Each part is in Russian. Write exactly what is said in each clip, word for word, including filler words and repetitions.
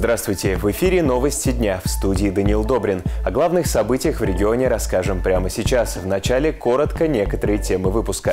Здравствуйте! В эфире новости дня, в студии Даниил Добрин. О главных событиях в регионе расскажем прямо сейчас. Вначале коротко некоторые темы выпуска.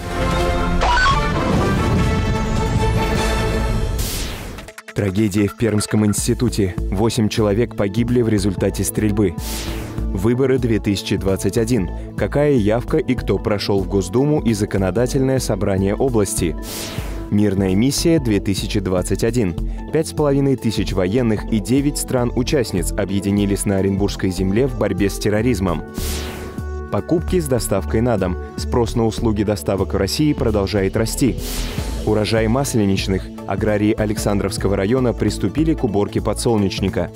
Трагедия в Пермском институте. Восемь человек погибли в результате стрельбы. Выборы две тысячи двадцать один. Какая явка и кто прошел в Госдуму и законодательное собрание области? Мирная миссия две тысячи двадцать один. Пять с половиной тысяч военных и девять стран-участниц объединились на Оренбургской земле в борьбе с терроризмом. Покупки с доставкой на дом. Спрос на услуги доставок в России продолжает расти. Урожай масленичных. Аграрии Александровского района приступили к уборке подсолнечника.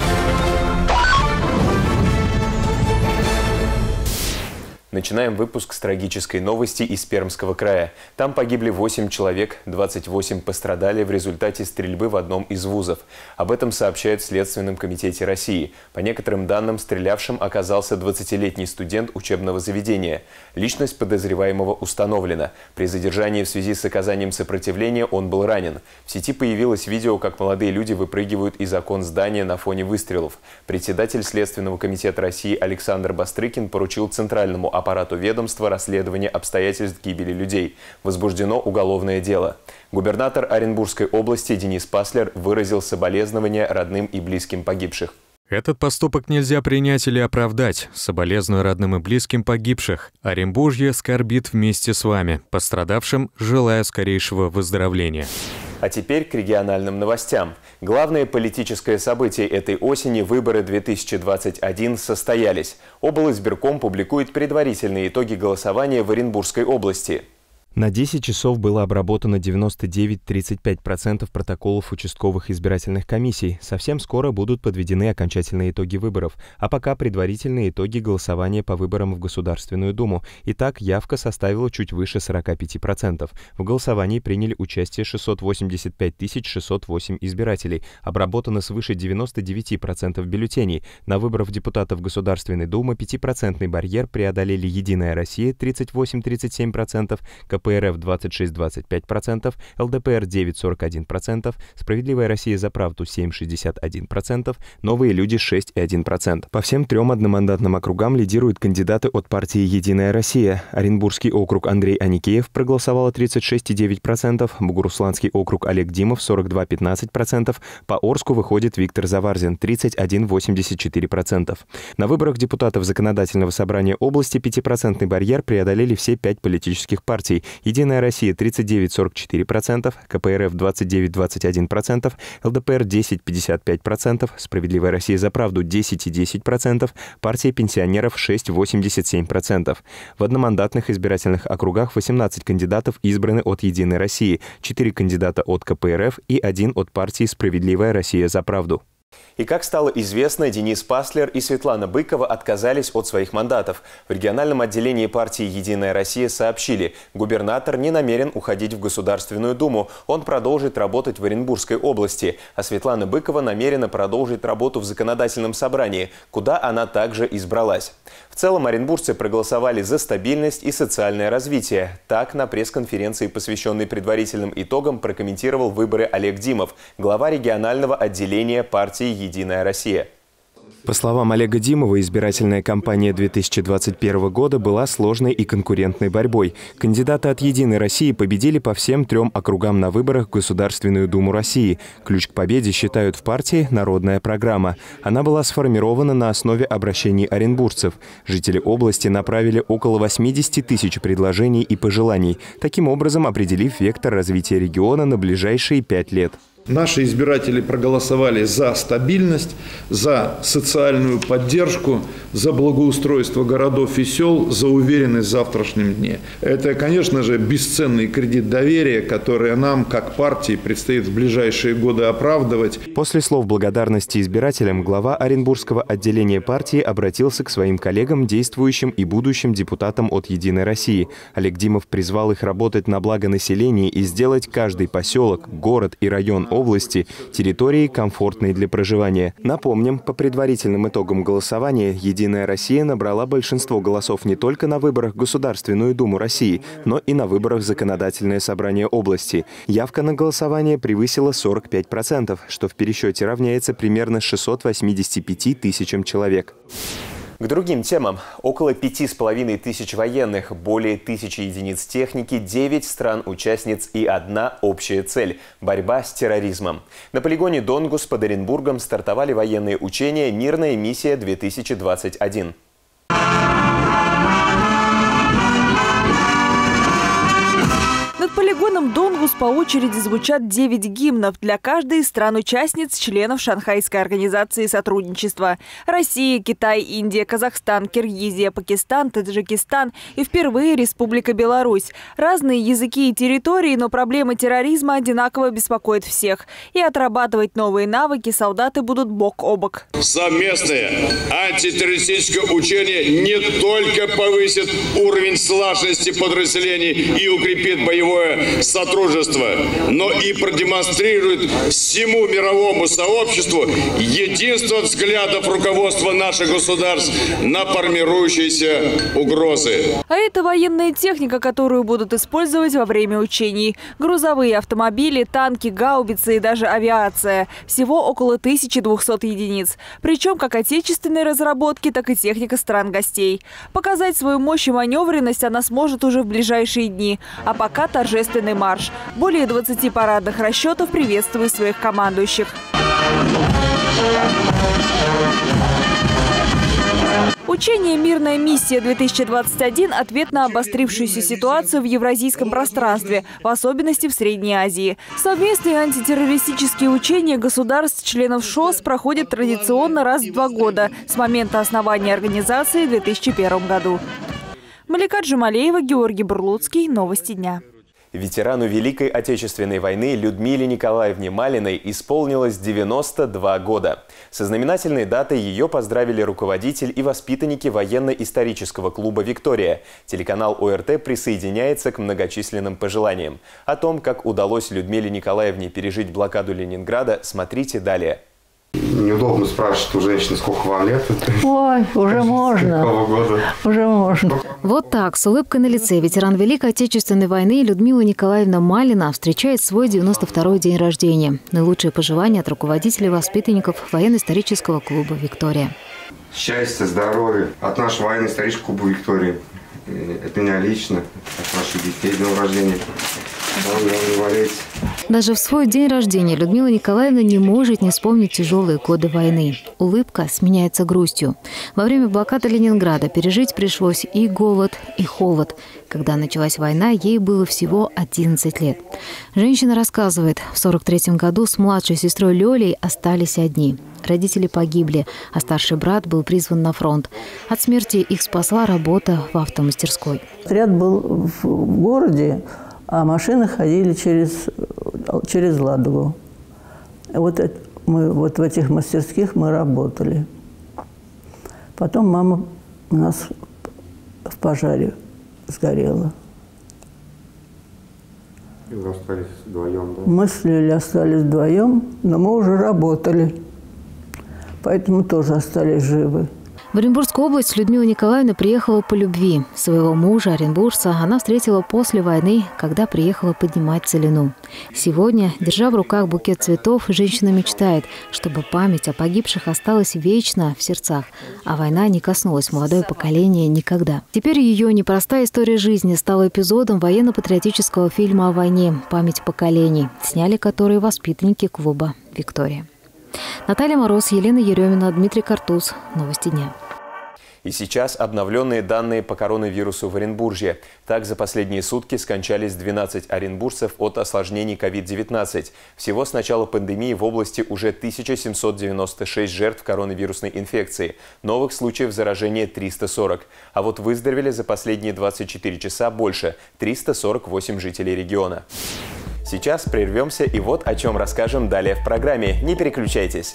Начинаем выпуск с трагической новости из Пермского края. Там погибли восемь человек, двадцать восемь пострадали в результате стрельбы в одном из вузов. Об этом сообщают в Следственном комитете России. По некоторым данным, стрелявшим оказался двадцатилетний студент учебного заведения. Личность подозреваемого установлена. При задержании в связи с оказанием сопротивления он был ранен. В сети появилось видео, как молодые люди выпрыгивают из окон здания на фоне выстрелов. Председатель Следственного комитета России Александр Бастрыкин поручил Центральному аппарату аппарату ведомства расследования обстоятельств гибели людей. Возбуждено уголовное дело. Губернатор Оренбургской области Денис Паслер выразил соболезнования родным и близким погибших. Этот поступок нельзя принять или оправдать. Соболезную родным и близким погибших. Оренбуржье скорбит вместе с вами. Пострадавшим желаю скорейшего выздоровления. А теперь к региональным новостям. Главное политическое событие этой осени – выборы две тысячи двадцать один состоялись. Облсбирком публикует предварительные итоги голосования в Оренбургской области. На десять часов было обработано девяносто девять целых тридцать пять процентов протоколов участковых избирательных комиссий. Совсем скоро будут подведены окончательные итоги выборов, а пока предварительные итоги голосования по выборам в Государственную Думу. Итак, явка составила чуть выше сорока пяти процентов. В голосовании приняли участие шестьсот восемьдесят пять тысяч шестьсот восемь избирателей. Обработано свыше девяноста девяти процентов бюллетеней. На выборах депутатов Государственной Думы пятипроцентный барьер преодолели «Единая Россия» тридцать восемь целых тридцать семь сотых процента, КПРФ двадцать шесть целых двадцать пять сотых процента, ЛДПР девять целых сорок один процент, Справедливая Россия за правду семь целых шестьдесят один процент, Новые люди шесть целых один процент. По всем трем одномандатным округам лидируют кандидаты от партии «Единая Россия». Оренбургский округ Андрей Аникеев проголосовало тридцать шесть целых девять десятых процента, Бугурусланский округ Олег Димов сорок два целых пятнадцать сотых процента, по Орску выходит Виктор Заварзин тридцать один целых восемьдесят четыре сотых процента. На выборах депутатов Законодательного собрания области пятипроцентный барьер преодолели все пять политических партий. «Единая Россия» тридцать девять целых сорок четыре сотых процента, КПРФ двадцать девять целых двадцать один процент, ЛДПР десять целых пятьдесят пять сотых процента, Справедливая Россия за правду десять целых десять сотых процента, партия пенсионеров шесть целых восемьдесят семь сотых процента. В одномандатных избирательных округах восемнадцать кандидатов избраны от «Единой России», четыре кандидата от КПРФ и один от партии «Справедливая Россия за правду». И как стало известно, Денис Паслер и Светлана Быкова отказались от своих мандатов. В региональном отделении партии «Единая Россия» сообщили, губернатор не намерен уходить в Государственную Думу. Он продолжит работать в Оренбургской области. А Светлана Быкова намерена продолжить работу в законодательном собрании, куда она также избралась. В целом оренбуржцы проголосовали за стабильность и социальное развитие. Так, на пресс-конференции, посвященной предварительным итогам, прокомментировал выборы Олег Димов, глава регионального отделения партии «Единая Россия». По словам Олега Димова, избирательная кампания две тысячи двадцать первого года была сложной и конкурентной борьбой. Кандидаты от «Единой России» победили по всем трем округам на выборах в Государственную Думу России. Ключ к победе считают в партии «Народная программа». Она была сформирована на основе обращений оренбуржцев. Жители области направили около восьмидесяти тысяч предложений и пожеланий, таким образом определив вектор развития региона на ближайшие пять лет. Наши избиратели проголосовали за стабильность, за социальную поддержку, за благоустройство городов и сел, за уверенность в завтрашнем дне. Это, конечно же, бесценный кредит доверия, который нам, как партии, предстоит в ближайшие годы оправдывать. После слов благодарности избирателям глава Оренбургского отделения партии обратился к своим коллегам, действующим и будущим депутатам от «Единой России». Олег Димов призвал их работать на благо населения и сделать каждый поселок, город и район области территории, комфортной для проживания. Напомним, по предварительным итогам голосования «Единая Россия» набрала большинство голосов не только на выборах в Государственную Думу России, но и на выборах в Законодательное собрание области. Явка на голосование превысила сорок пять процентов, что в пересчете равняется примерно шестьсот восьмидесяти пяти тысячам человек. К другим темам. Около пяти с половиной тысяч военных, более тысячи единиц техники, девять стран-участниц и одна общая цель – борьба с терроризмом. На полигоне Донгус под Оренбургом стартовали военные учения «Мирная миссия-две тысячи двадцать один». Над полигоном Донгус по очереди звучат девять гимнов для каждой из стран-участниц, членов Шанхайской организации сотрудничества. Россия, Китай, Индия, Казахстан, Киргизия, Пакистан, Таджикистан и впервые Республика Беларусь. Разные языки и территории, но проблема терроризма одинаково беспокоит всех. И отрабатывать новые навыки солдаты будут бок о бок. Совместное антитеррористическое учение не только повысит уровень слаженности подразделений и укрепит боевое сотрудничество, но и продемонстрирует всему мировому сообществу единство взглядов руководства наших государств на формирующиеся угрозы. А это военная техника, которую будут использовать во время учений. Грузовые автомобили, танки, гаубицы и даже авиация. Всего около тысячи двухсот единиц. Причем как отечественные разработки, так и техника стран-гостей. Показать свою мощь и маневренность она сможет уже в ближайшие дни. А пока торжественный марш. Более двадцати парадных расчетов приветствуют своих командующих. Учение «Мирная миссия-две тысячи двадцать один» – ответ на обострившуюся ситуацию в евразийском пространстве, в особенности в Средней Азии. Совместные антитеррористические учения государств-членов ШОС проходят традиционно раз в два года с момента основания организации в две тысячи первом году. Малика Джумалеева, Георгий Бурлуцкий. Новости дня. Ветерану Великой Отечественной войны Людмиле Николаевне Малиной исполнилось девяносто два года. Со знаменательной датой ее поздравили руководитель и воспитанники военно-исторического клуба «Виктория». Телеканал О Р Т присоединяется к многочисленным пожеланиям. О том, как удалось Людмиле Николаевне пережить блокаду Ленинграда, смотрите далее. Неудобно спрашивать у женщины, сколько вам лет. Ой, уже можно. Какого года? Уже можно. Вот так, с улыбкой на лице, ветеран Великой Отечественной войны Людмила Николаевна Малина встречает свой девяносто второй день рождения. Наилучшие пожелания от руководителей и воспитанников военно-исторического клуба «Виктория». Счастья, здоровья от нашего военно-исторического клуба «Виктория». От меня лично, от наших детей днем рождения. Даже в свой день рождения Людмила Николаевна не может не вспомнить тяжелые годы войны. Улыбка сменяется грустью. Во время блокады Ленинграда пережить пришлось и голод, и холод. Когда началась война, ей было всего одиннадцать лет. Женщина рассказывает, в сорок третьем году с младшей сестрой Лёлей остались одни. Родители погибли, а старший брат был призван на фронт. От смерти их спасла работа в автомастерской. Отряд был в городе, а машины ходили через, через Ладогу. Вот, это, мы, вот в этих мастерских мы работали. Потом мама у нас в пожаре сгорела. И вы остались вдвоем, да? Мы с Лилей остались вдвоем, но мы уже работали. Поэтому тоже остались живы. В Оренбургскую область Людмила Николаевна приехала по любви. Своего мужа, оренбуржца, она встретила после войны, когда приехала поднимать целину. Сегодня, держа в руках букет цветов, женщина мечтает, чтобы память о погибших осталась вечно в сердцах, а война не коснулась молодое поколение никогда. Теперь ее непростая история жизни стала эпизодом военно-патриотического фильма о войне «Память поколений», сняли которые воспитанники клуба «Виктория». Наталья Мороз, Елена Еремина, Дмитрий Картуз. Новости дня. И сейчас обновленные данные по коронавирусу в Оренбурге. Так, за последние сутки скончались двенадцать оренбуржцев от осложнений ковид девятнадцать. Всего с начала пандемии в области уже тысяча семьсот девяносто шесть жертв коронавирусной инфекции. Новых случаев заражения триста сорок. А вот выздоровели за последние двадцать четыре часа больше – триста сорок восемь жителей региона. Сейчас прервемся и вот о чем расскажем далее в программе. Не переключайтесь.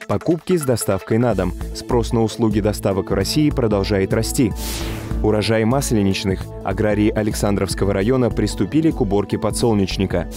Покупки с доставкой на дом. Спрос на услуги доставок в России продолжает расти. Урожай масленичных. Аграрии Александровского района приступили к уборке подсолнечника.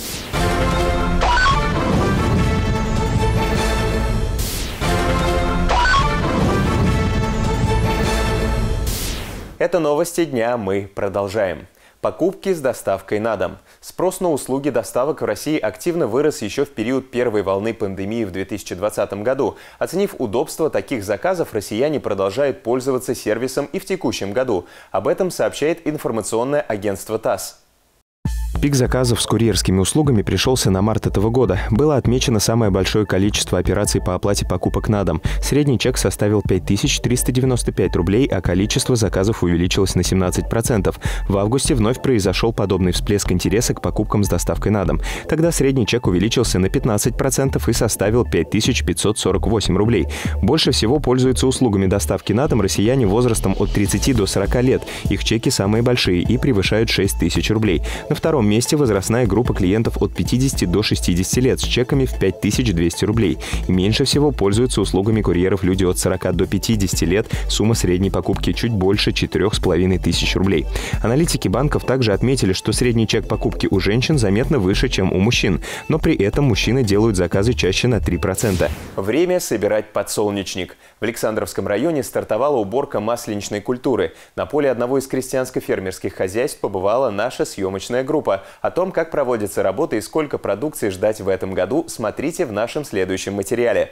Это новости дня, мы продолжаем. Покупки с доставкой на дом. Спрос на услуги доставок в России активно вырос еще в период первой волны пандемии в две тысячи двадцатом году. Оценив удобство таких заказов, россияне продолжают пользоваться сервисом и в текущем году. Об этом сообщает информационное агентство ТАСС. Пик заказов с курьерскими услугами пришелся на март этого года. Было отмечено самое большое количество операций по оплате покупок на дом. Средний чек составил пять тысяч триста девяносто пять рублей, а количество заказов увеличилось на семнадцать процентов. В августе вновь произошел подобный всплеск интереса к покупкам с доставкой на дом. Тогда средний чек увеличился на пятнадцать процентов и составил пять тысяч пятьсот сорок восемь рублей. Больше всего пользуются услугами доставки на дом россияне возрастом от тридцати до сорока лет. Их чеки самые большие и превышают шесть тысяч рублей. На втором месте возрастная группа клиентов от пятидесяти до шестидесяти лет с чеками в пять тысяч двести рублей. И меньше всего пользуются услугами курьеров люди от сорока до пятидесяти лет. Сумма средней покупки чуть больше четырёх с половиной тысяч рублей. Аналитики банков также отметили, что средний чек покупки у женщин заметно выше, чем у мужчин. Но при этом мужчины делают заказы чаще на три процента. Время собирать подсолнечник. В Александровском районе стартовала уборка масленичной культуры. На поле одного из крестьянско-фермерских хозяйств побывала наша съемочная группа. О том, как проводятся работы и сколько продукции ждать в этом году, смотрите в нашем следующем материале.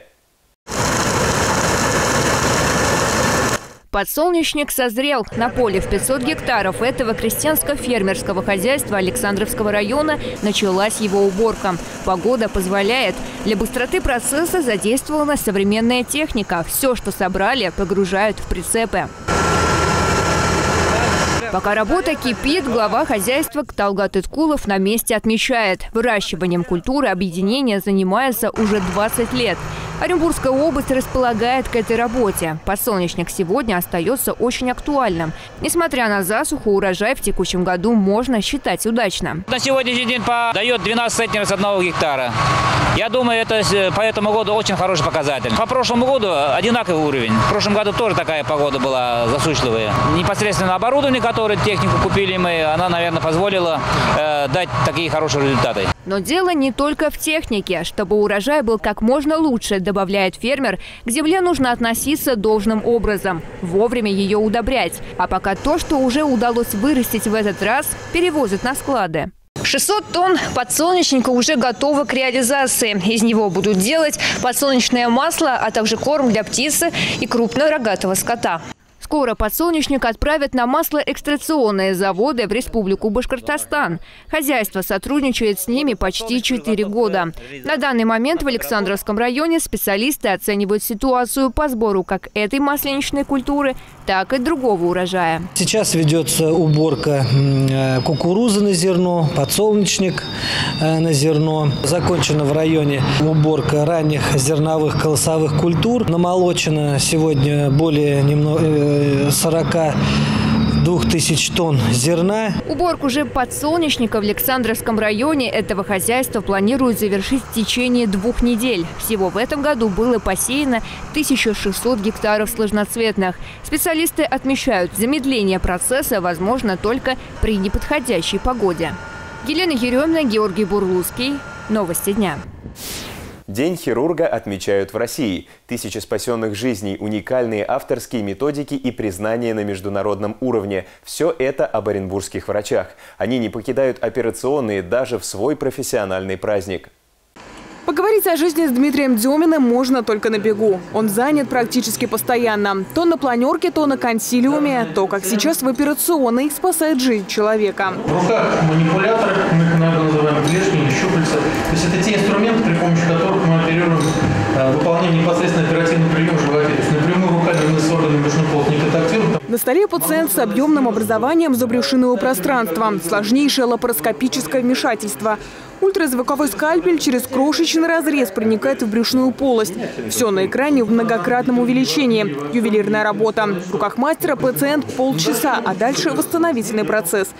Подсолнечник созрел. На поле в пятьсот гектаров этого крестьянско-фермерского хозяйства Александровского района началась его уборка. Погода позволяет. Для быстроты процесса задействована современная техника. Все, что собрали, погружают в прицепы. Пока работа кипит, глава хозяйства Талгат Иткулов на месте отмечает: выращиванием культуры объединение занимается уже двадцать лет. Оренбургская область располагает к этой работе. Подсолнечник сегодня остается очень актуальным. Несмотря на засуху, урожай в текущем году можно считать удачным. На сегодняшний день дает двенадцать центнеров с одного гектара. Я думаю, это по этому году очень хороший показатель. По прошлому году одинаковый уровень. В прошлом году тоже такая погода была засушливая. Непосредственно оборудование, которое технику купили мы, она, наверное, позволила э, дать такие хорошие результаты. Но дело не только в технике. Чтобы урожай был как можно лучше, добавляет фермер, к земле нужно относиться должным образом, вовремя ее удобрять. А пока то, что уже удалось вырастить в этот раз, перевозят на склады. шестьсот тонн подсолнечника уже готовы к реализации. Из него будут делать подсолнечное масло, а также корм для птицы и крупнорогатого скота. Скоро подсолнечник отправят на маслоэкстракционные заводы в Республику Башкортостан. Хозяйство сотрудничает с ними почти четыре года. На данный момент в Александровском районе специалисты оценивают ситуацию по сбору как этой масленичной культуры, так и другого урожая. Сейчас ведется уборка кукурузы на зерно, подсолнечник на зерно. Закончена в районе уборка ранних зерновых колосовых культур. Намолочено сегодня более немного сорока двух тысяч тонн зерна. Уборку же подсолнечника в Александровском районе этого хозяйства планируют завершить в течение двух недель. Всего в этом году было посеяно тысяча шестьсот гектаров сложноцветных. Специалисты отмечают, замедление процесса возможно только при неподходящей погоде. Елена Еремина, Георгий Бурлуцкий. Новости дня. День хирурга отмечают в России. Тысячи спасенных жизней, уникальные авторские методики и признания на международном уровне. Все это об оренбургских врачах. Они не покидают операционные даже в свой профессиональный праздник. Поговорить о жизни с Дмитрием Деминым можно только на бегу. Он занят практически постоянно. То на планерке, то на консилиуме, то, как сейчас, в операционной спасает жизнь человека. В руках манипулятор, мы их иногда называем клешни или щупальца. То есть это те инструменты, при помощи которых мы оперируем выполнение непосредственно оперативного приема в животе. То есть напрямую руками мы с органами брюшной полости не контактируем. На столе пациент с объемным образованием забрюшинного пространства. Сложнейшее лапароскопическое вмешательство. Ультразвуковой скальпель через крошечный разрез проникает в брюшную полость. Все на экране в многократном увеличении. Ювелирная работа. В руках мастера пациент полчаса, а дальше восстановительный процесс.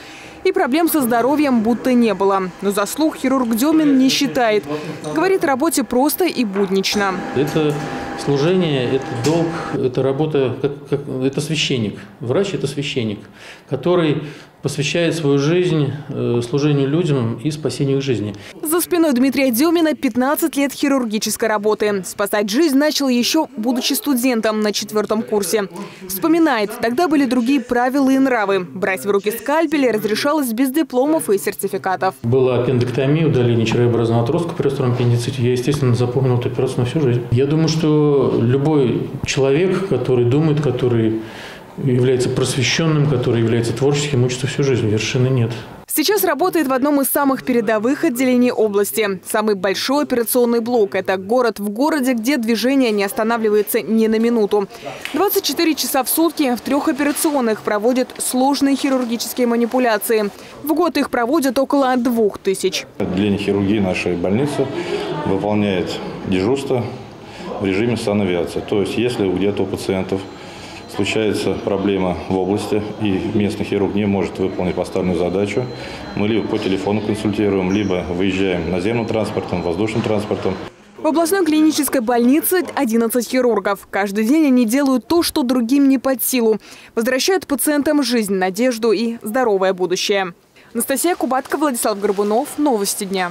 И проблем со здоровьем будто не было. Но заслуг хирург Демин не считает. Говорит, о работе просто и буднично. Это служение, это долг, это работа, как, как, это священник. Врач – это священник, который посвящает свою жизнь э, служению людям и спасению их жизни. За спиной Дмитрия Демина пятнадцать лет хирургической работы. Спасать жизнь начал еще, будучи студентом на четвертом курсе. Вспоминает, тогда были другие правила и нравы. Брать в руки скальпель разрешалось без дипломов и сертификатов. Была аппендэктомия, удаление червеобразного отростка при остром аппендиците. Я, естественно, запомнил эту операцию на всю жизнь. Я думаю, что любой человек, который думает, который является просвещенным, который является творческим, учится всю жизнь. Вершины нет. Сейчас работает в одном из самых передовых отделений области. Самый большой операционный блок – это город в городе, где движение не останавливается ни на минуту. двадцать четыре часа в сутки в трех операционных проводят сложные хирургические манипуляции. В год их проводят около двух тысяч. Отделение хирургии нашей больницы выполняет дежурство в режиме санавиации. То есть, если где-то у пациентов случается проблема в области, и местный хирург не может выполнить поставленную задачу, мы либо по телефону консультируем, либо выезжаем наземным транспортом, воздушным транспортом. В областной клинической больнице одиннадцать хирургов. Каждый день они делают то, что другим не под силу. Возвращают пациентам жизнь, надежду и здоровое будущее. Анастасия Кубатко, Владислав Горбунов. Новости дня.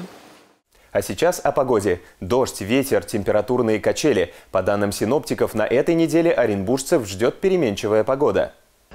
А сейчас о погоде. Дождь, ветер, температурные качели. По данным синоптиков, на этой неделе оренбуржцев ждет переменчивая погода.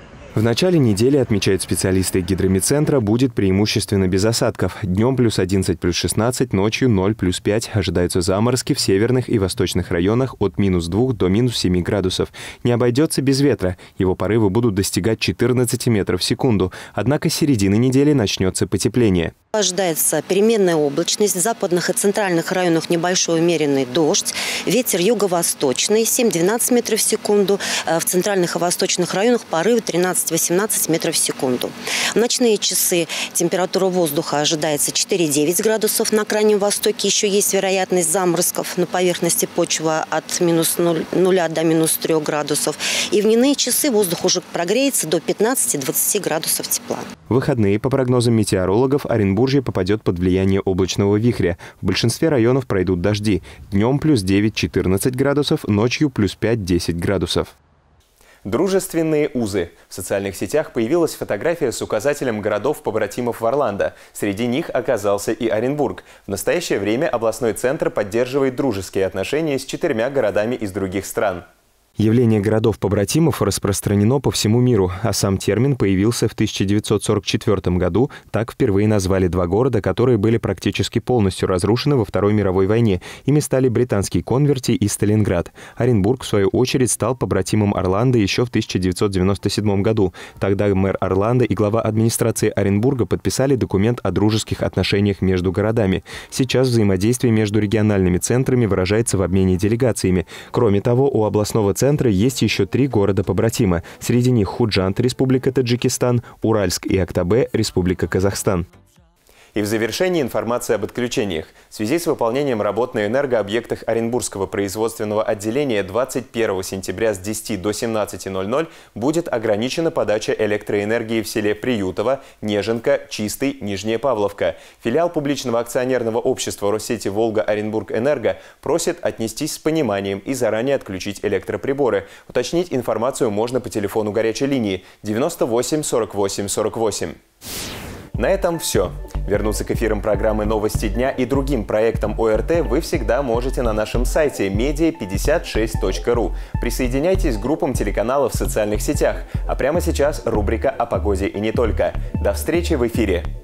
В начале недели, отмечают специалисты гидромедцентра, будет преимущественно без осадков. Днем плюс одиннадцать, плюс шестнадцать, ночью ноль, плюс пять. Ожидаются заморозки в северных и восточных районах от минус двух до минус семи градусов. Не обойдется без ветра. Его порывы будут достигать четырнадцати метров в секунду. Однако с середины недели начнется потепление. Ожидается переменная облачность. В западных и центральных районах небольшой умеренный дождь. Ветер юго-восточный семь-двенадцать метров в секунду. В центральных и восточных районах порывы тринадцать-восемнадцать метров в секунду. В ночные часы температура воздуха ожидается четыре-девять градусов. На Крайнем Востоке еще есть вероятность заморозков. На поверхности почвы от минус нуля до минус трех градусов. И в дневные часы воздух уже прогреется до пятнадцати-двадцати градусов тепла. В выходные, по прогнозам метеорологов, Оренбуржье попадет под влияние облачного вихря. В большинстве районов пройдут дожди. Днем плюс девять-четырнадцать градусов, ночью плюс пять-десять градусов. Дружественные узы. В социальных сетях появилась фотография с указателем городов-побратимов в Орландо. Среди них оказался и Оренбург. В настоящее время областной центр поддерживает дружеские отношения с четырьмя городами из других стран. Явление городов-побратимов распространено по всему миру, а сам термин появился в тысяча девятьсот сорок четвёртом году. Так впервые назвали два города, которые были практически полностью разрушены во Второй мировой войне. Ими стали британские Конверти и Сталинград. Оренбург, в свою очередь, стал побратимом Орландо еще в тысяча девятьсот девяносто седьмом году. Тогда мэр Орландо и глава администрации Оренбурга подписали документ о дружеских отношениях между городами. Сейчас взаимодействие между региональными центрами выражается в обмене делегациями. Кроме того, у областного центра центра есть еще три города-побратима. Среди них Худжанд, Республика Таджикистан, Уральск и Актабе, Республика Казахстан. И в завершении информация об отключениях. В связи с выполнением работ на энергообъектах Оренбургского производственного отделения двадцать первого сентября с десяти до семнадцати ноль-ноль будет ограничена подача электроэнергии в селе Приютово, Неженка, Чистый, Нижняя Павловка. Филиал публичного акционерного общества Россети Волга-Оренбург-Энерго просит отнестись с пониманием и заранее отключить электроприборы. Уточнить информацию можно по телефону горячей линии девяносто восемь сорок восемь сорок восемь. На этом все. Вернуться к эфирам программы «Новости дня» и другим проектам ОРТ вы всегда можете на нашем сайте медиа пятьдесят шесть точка ру. Присоединяйтесь к группам телеканалов в социальных сетях. А прямо сейчас рубрика о погоде и не только. До встречи в эфире!